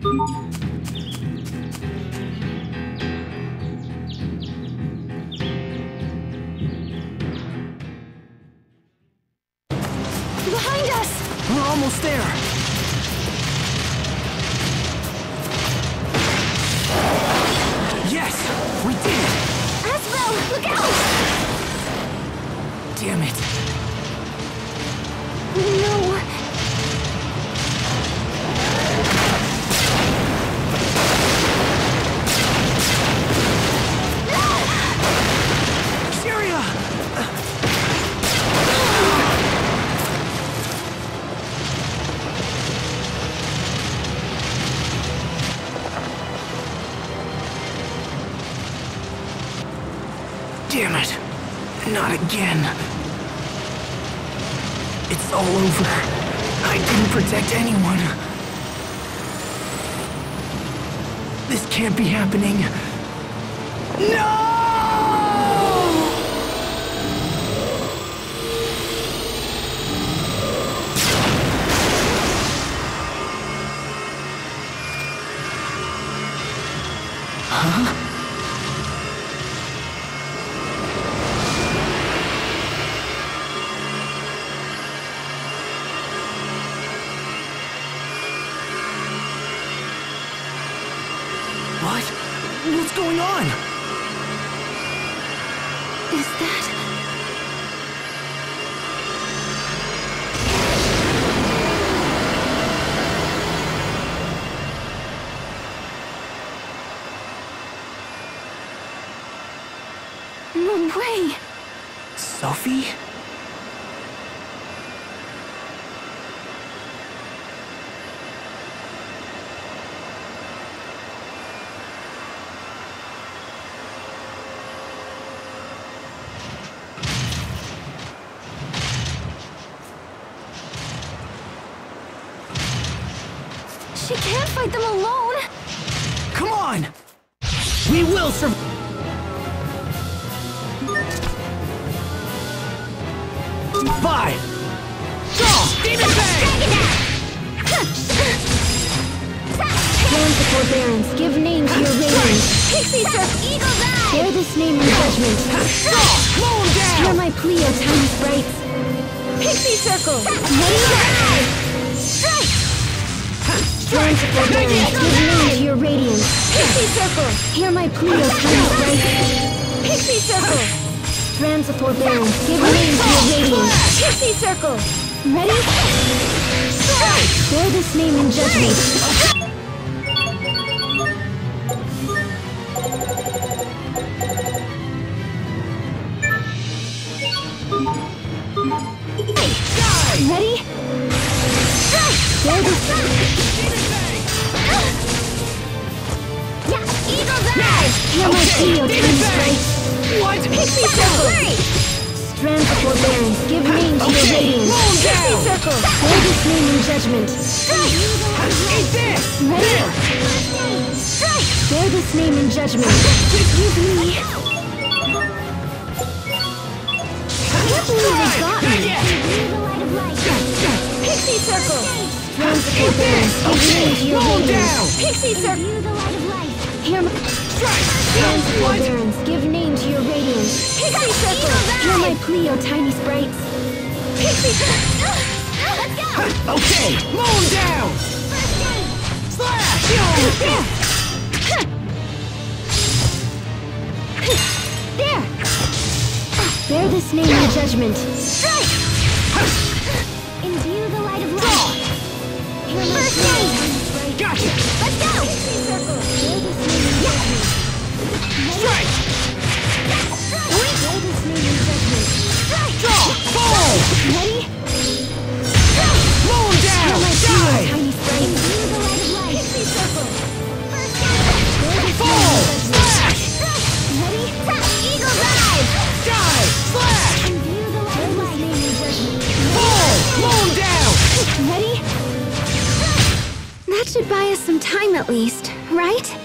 Behind us! We're almost there! Yes! We did it! Asbel, look out! Damn it! No! Syria! Damn it! Not again. It's all over. I didn't protect anyone. This can't be happening. No! Huh? What? What's going on? Is that... No way! Sophie? She can't fight them alone! Come on! We will survive! Five! Go! Demon Bang! Hands of forbearance, give name to your radiance. Pixie Surf, Eagle's Eye! Bear this name in judgment. Go! Slow him down! Hear my plea, O tiny sprites. Pixie Circle! Ready? Strike! Hands of forbearance, give name to your radiance. Pixie Circle! Hear my plea, O tiny sprites. Pixie Circle! Strands of forbearance, give name to your radiance. Pixie Circle! Ready? Strike! Bear this name in judgment. Ready? Strike! Bear this... Yeah, Eagle's Eye! Hear my plea, O tiny sprites. What? Pixie Circle! Strands of forbearance, give name to your radiance. Pixie Circle! Bear this name in judgment. Strike! Eat this! Ready? Strike! Bear this name in judgment. Give me... I can't believe they got me. Pixie Circle! Strands of forbearance, give name to your radiance. Pixie Circle! Hear my... Strands of forbearance, give name to your radiance. Pixie Circle! Hear my plea, O tiny sprites. Pixie Circle! Let's go! Okay, mow him down! Slash! There! Bear this name in judgment. Strike! Imbue the light of light. Hear my plea, O tiny sprites. Gotcha! Let's go! Pixie Circle! Bear this name in judgment. Strike! Bear this name in judgment. Strike! Draw! Fall! Ready? Mow him down! Hear my plea, O Die! tiny sprites. Imbue the light of light. Pixie Circle! Fall! Slash! Ready? Eagle's Eye! Die! Slash! Imbue the light of light. Name in judgment. Fall! Mow him down! Ready? That should buy us some time at least, right?